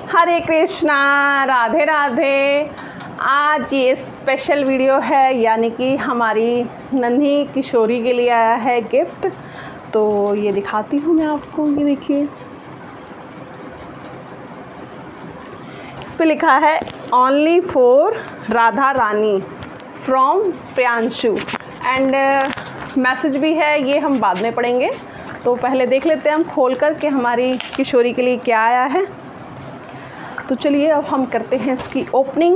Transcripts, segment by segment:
हरे कृष्णा, राधे राधे। आज ये special video है, यानी कि हमारी नन्ही किशोरी के लिए आया है गिफ्ट। तो ये दिखाती हूँ मैं आपको। ये देखिए, इस पे लिखा है only for Radha Rani from Priyanshu, and message भी है, ये हम बाद में पढ़ेंगे। तो पहले देख लेते हैं हम खोल कर के हमारी किशोरी के लिए क्या आया है। तो चलिए अब हम करते हैं इसकी ओपनिंग।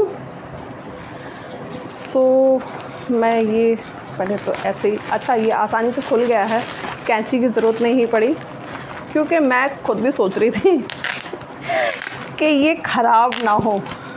मैं ये पहले तो ऐसे ही, अच्छा ये आसानी से खुल गया है, कैंची की ज़रूरत नहीं पड़ी, क्योंकि मैं खुद भी सोच रही थी कि ये ख़राब ना हो।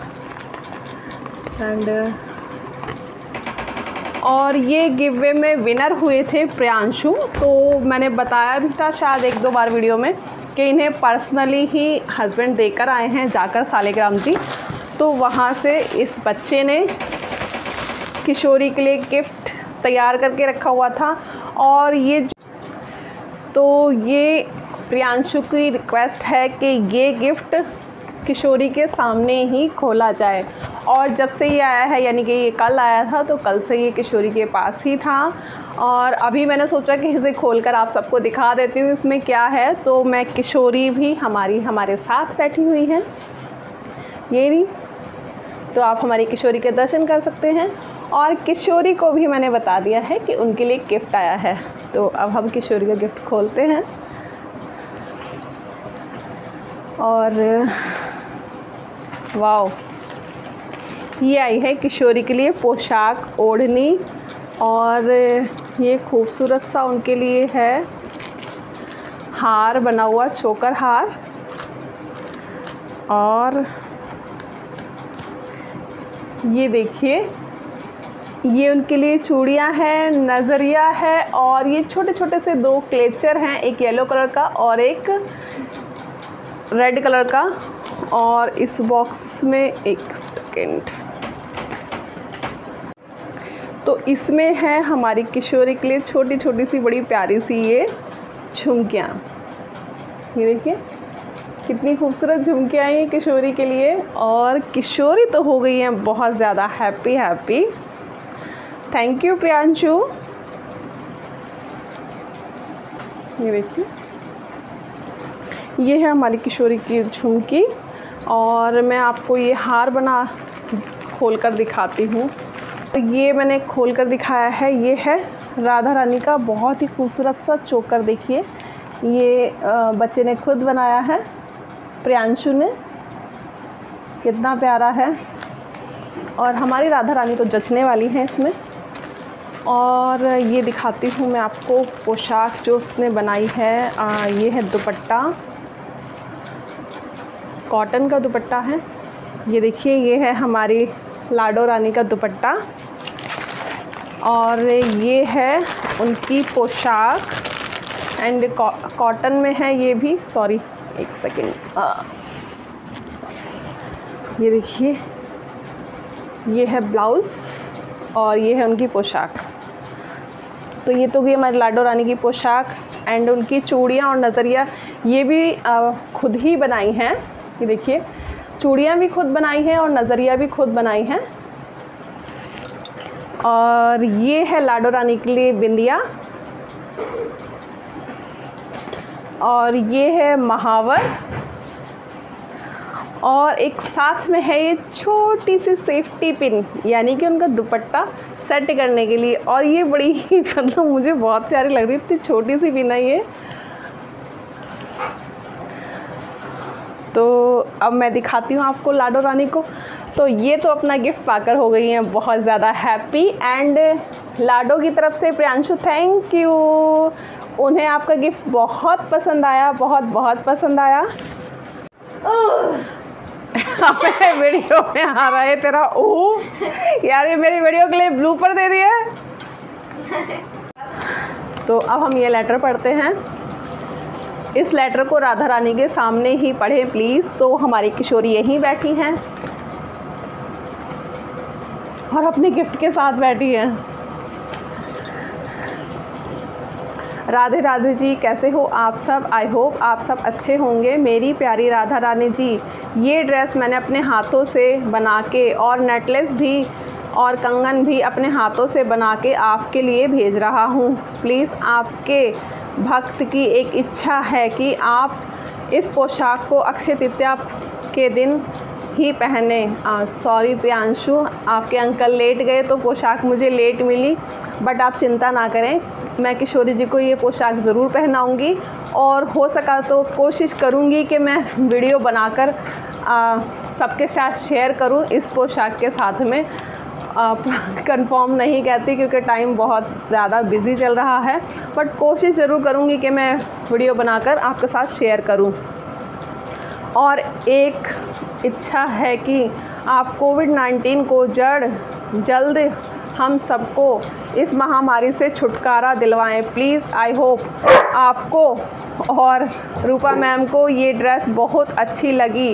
और ये गिव वे में विनर हुए थे प्रियांशु। तो मैंने बताया भी था शायद एक दो बार वीडियो में कि इन्हें पर्सनली ही हस्बैंड देकर आए हैं जाकर सालिग्राम जी। तो वहाँ से इस बच्चे ने किशोरी के लिए गिफ्ट तैयार करके रखा हुआ था। और ये प्रियांशु की रिक्वेस्ट है कि ये गिफ्ट किशोरी के सामने ही खोला जाए। और जब से ये आया है, यानी कि ये कल आया था, तो कल से ये किशोरी के पास ही था। और अभी मैंने सोचा कि इसे खोलकर आप सबको दिखा देती हूँ इसमें क्या है। तो मैं किशोरी भी हमारे साथ बैठी हुई हैं, ये नहीं, तो आप हमारी किशोरी के दर्शन कर सकते हैं। और किशोरी को भी मैंने बता दिया है कि उनके लिए गिफ्ट आया है। तो अब हम किशोरी का गिफ्ट खोलते हैं। और वाओ, ये आई है किशोरी के लिए पोशाक, ओढ़नी, और ये खूबसूरत सा उनके लिए है हार बना हुआ, चोकर हार। और ये देखिए, ये उनके लिए चूड़ियाँ हैं, नज़रिया है, और ये छोटे छोटे से दो क्लेचर हैं, एक येलो कलर का और एक रेड कलर का। और इस बॉक्स में एक सेकेंड, तो इसमें है हमारी किशोरी के लिए छोटी छोटी सी बड़ी प्यारी सी ये झुमकियाँ। ये देखिए कितनी खूबसूरत झुमकियाँ हैं किशोरी के लिए। और किशोरी तो हो गई हैं बहुत ज़्यादा हैप्पी। Thank you Priyanshu. ये देखिए, ये है हमारी किशोरी की झुमकी। और मैं आपको ये हार खोल कर दिखाती हूँ। ये मैंने खोल कर दिखाया है, ये है राधा रानी का बहुत ही खूबसूरत सा चोकर। देखिए, ये बच्चे ने खुद बनाया है, प्रियांशु ने, कितना प्यारा है। और हमारी राधा रानी तो जचने वाली है इसमें। और ये दिखाती हूँ मैं आपको पोशाक जो उसने बनाई है। ये है दुपट्टा, कॉटन का दुपट्टा है। ये देखिए, ये है हमारी लाडो रानी का दुपट्टा। और ये है उनकी पोशाक, एंड कॉटन में है ये भी। सॉरी, एक सेकेंड। ये देखिए, ये है ब्लाउज़ और ये है उनकी पोशाक। तो ये तो गई हमारी लाडो रानी की पोशाक। एंड उनकी चूड़ियाँ और नज़रिया ये भी खुद ही बनाई हैं। ये देखिए, चूड़ियाँ भी खुद बनाई हैं और नज़रिया भी खुद बनाई हैं। और ये है लाडो रानी के लिए बिंदिया। और ये है महावर। और एक साथ में है ये छोटी सी सेफ्टी पिन, यानी कि उनका दुपट्टा सेट करने के लिए। और ये बड़ी ही मतलब मुझे बहुत प्यारी लग रही थी, छोटी सी पिन है ये। तो अब मैं दिखाती हूँ आपको लाडो रानी को। तो ये तो अपना गिफ्ट पाकर हो गई हैं बहुत ज़्यादा हैप्पी। एंड लाडो की तरफ से प्रियांशु थैंक यू, उन्हें आपका गिफ्ट बहुत पसंद आया, बहुत पसंद आया। हमें वीडियो में आ रहा है तेरा यार, ये मेरी वीडियो के लिए ब्लूपर दे दिया है। तो अब हम ये लेटर पढ़ते हैं। इस लेटर को राधा रानी के सामने ही पढ़ें प्लीज़। तो हमारी किशोरी यहीं बैठी हैं और अपने गिफ्ट के साथ बैठी हैं। राधे राधे जी, कैसे हो आप सब? आई होप आप सब अच्छे होंगे। मेरी प्यारी राधा रानी जी, ये ड्रेस मैंने अपने हाथों से बना के और नेकलेस भी और कंगन भी अपने हाथों से बना के आपके लिए भेज रहा हूँ। प्लीज़ आपके भक्त की एक इच्छा है कि आप इस पोशाक को अक्षय तृतीया के दिन ही पहने। सॉरी प्रियांशु, आपके अंकल लेट गए तो पोशाक मुझे लेट मिली, बट आप चिंता ना करें, मैं किशोरी जी को ये पोशाक ज़रूर पहनाऊँगी और हो सका तो कोशिश करूँगी कि मैं वीडियो बनाकर सबके साथ शेयर करूँ इस पोशाक के साथ में। कंफर्म नहीं कहती क्योंकि टाइम बहुत ज़्यादा बिज़ी चल रहा है, बट कोशिश ज़रूर करूँगी कि मैं वीडियो बनाकर आपके साथ शेयर करूँ। और एक इच्छा है कि आप कोविड-19 को जल्द हम सबको इस महामारी से छुटकारा दिलवाएं। प्लीज़, आई होप आपको और रूपा मैम को ये ड्रेस बहुत अच्छी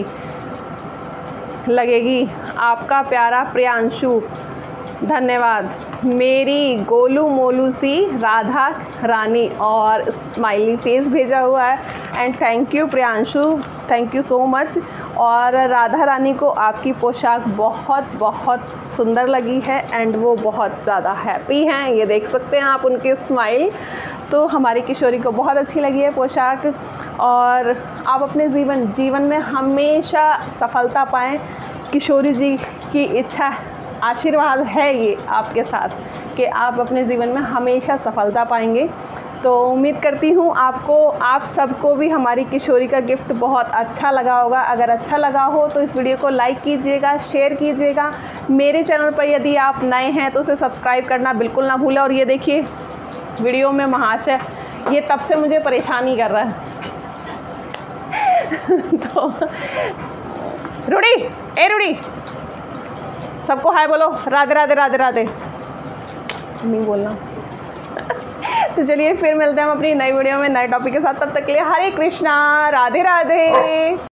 लगेगी। आपका प्यारा प्रियांशु, धन्यवाद। मेरी गोलू मोलू सी राधा रानी, और स्माइली फेस भेजा हुआ है। And thank you Priyanshu, thank you so much. और राधा रानी को आपकी पोशाक बहुत बहुत सुंदर लगी है एंड वो बहुत ज़्यादा हैप्पी हैं, ये देख सकते हैं आप उनके स्माइल। तो हमारी किशोरी को बहुत अच्छी लगी है पोशाक, और आप अपने जीवन में हमेशा सफलता पाएँ। किशोरी जी की इच्छा, आशीर्वाद है ये आपके साथ कि आप अपने जीवन में हमेशा सफलता पाएंगे। तो उम्मीद करती हूँ आप सबको भी हमारी किशोरी का गिफ्ट बहुत अच्छा लगा होगा। अगर अच्छा लगा हो तो इस वीडियो को लाइक कीजिएगा, शेयर कीजिएगा। मेरे चैनल पर यदि आप नए हैं तो उसे सब्सक्राइब करना बिल्कुल ना भूलें। और ये देखिए वीडियो में महाशय ये तब से मुझे परेशानी कर रहा है। तो रूडी सबको हाय बोलो, राधे राधे राधे राधे नहीं बोलना। तो चलिए फिर मिलते हैं हम अपनी नई वीडियो में नए टॉपिक के साथ। तब तक के लिए हरे कृष्णा, राधे राधे।